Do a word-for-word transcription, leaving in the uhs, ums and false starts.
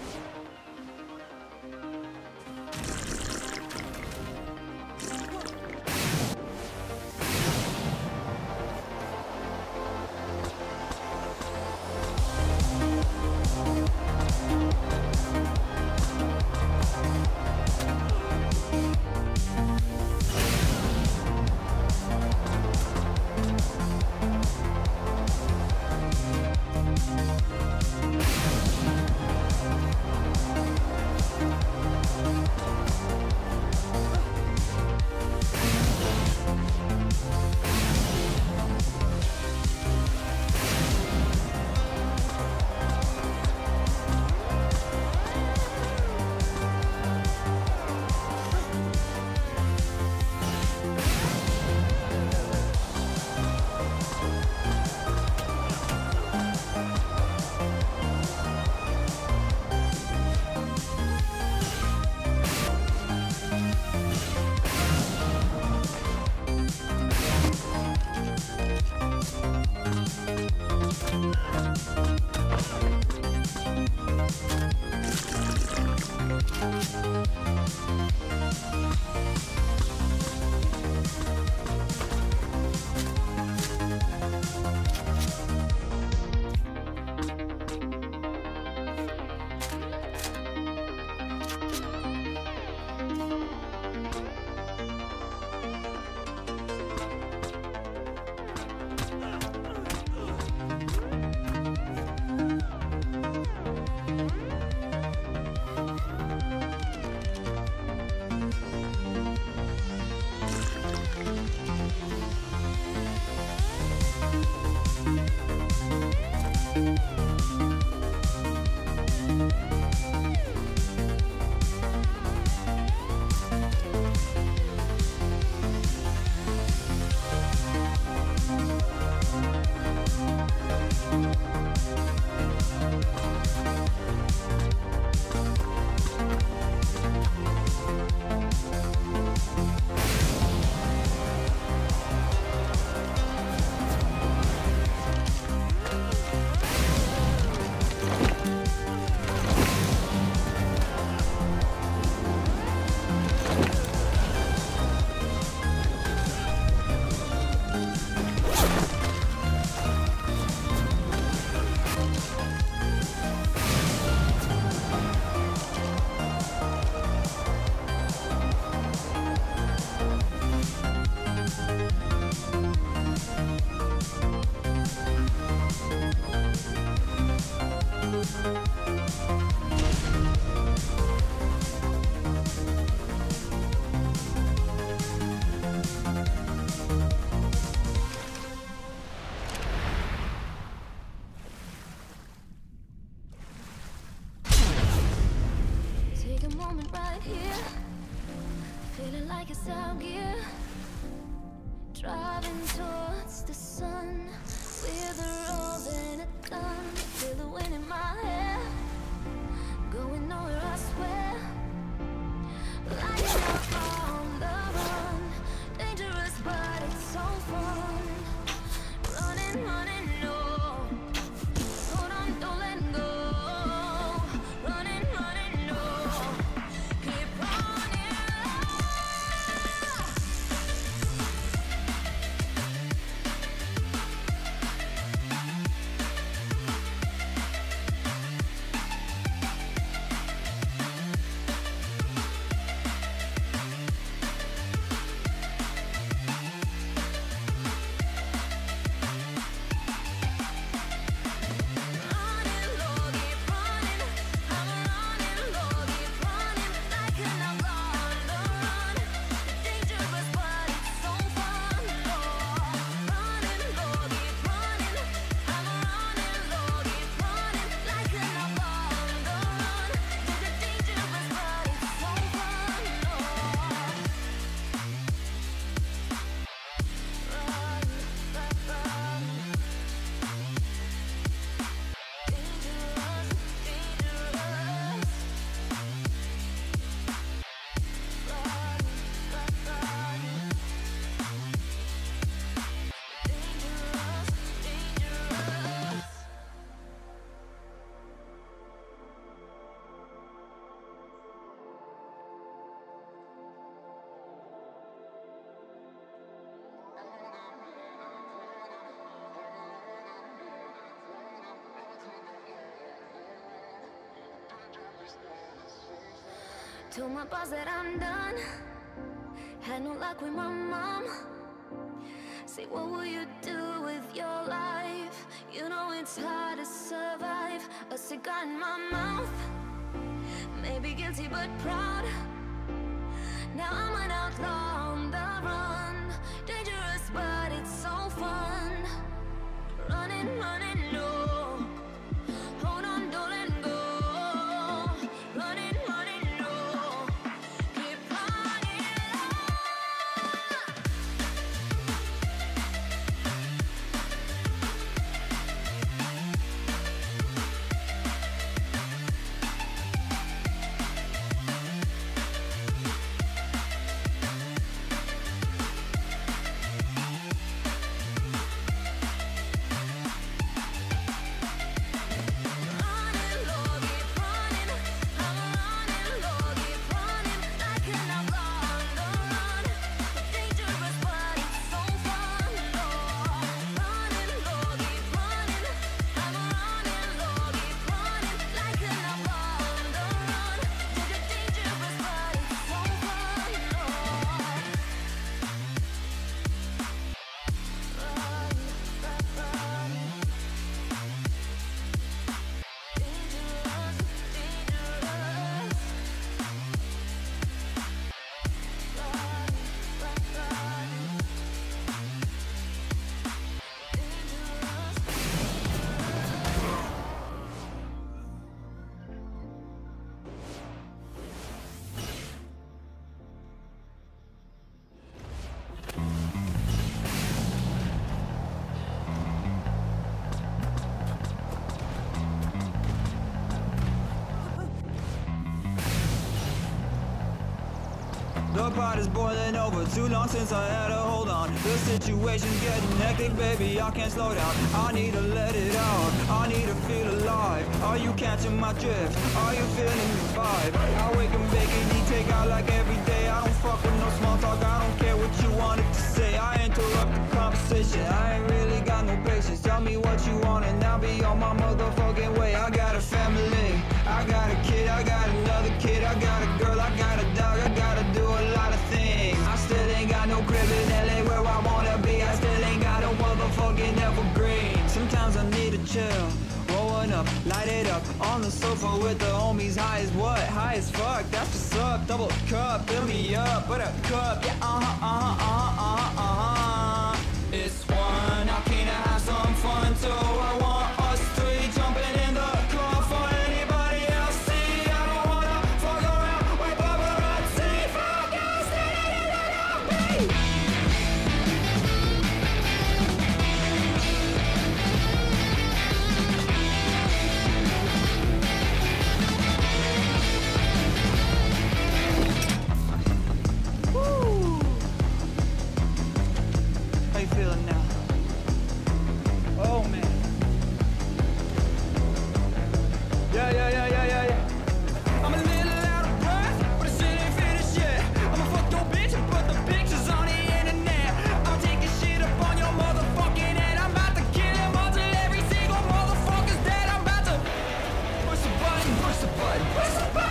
like a sound gear, driving towards the sun with a rose and a gun. Feel the wind in my hair, going nowhere I swear. Like I'm on the run, dangerous but it's so fun. Running, running, no. Hold on, don't let go. Running, running, no. Keep running. Told my boss that I'm done. Had no luck with my mom. Say, what will you do with your life? You know it's hard to survive. A cigar in my mouth. Maybe guilty but proud. Now I'm an outlaw on the run. Dangerous but it's so fun. Running, running, no. Hold on, don't let go. Running, running, no. Keep running The pot is boiling over, too long since I had a hold on. The situation's getting hectic, baby, I can't slow down. I need to let it out, I need to feel alive. Are you catching my drift? Are you feeling the vibe? I wake and bake and eat takeout like every day. I don't fuck with no small talk, I don't care what you wanted to say. I interrupt the conversation, I ain't really got no patience. Tell me what you want and I'll be on my motherfucking way. I got a family, I got a kid, I got another kid, I got a girl, I got a dog, I gotta do a lot of things. I still ain't got no crib in L A where I wanna be. I still ain't got no motherfucking evergreen. Sometimes I need to chill, rolling up, light it up on the sofa with the homies. High as what? High as fuck, that's what's up. Double cup, fill me up, but a cup, yeah, uh-huh, uh-huh, uh-huh, uh-huh, uh-huh. It's one, how can I have some fun too? I want us three jumping in the car for anybody else. See, I don't wanna fuck around with paparazzi. Fuck you, standing in the lobby. Woo! How you feeling now? Oh man. Yeah, yeah, yeah, yeah, yeah, yeah. I'm a little out of breath, but the shit ain't finished yet. I'ma fuck your bitch and put the pictures on the internet. I'm taking shit up on your motherfucking head. I'm about to kill him until every single motherfucker's dead. I'm about to push the button, push the button, push the button.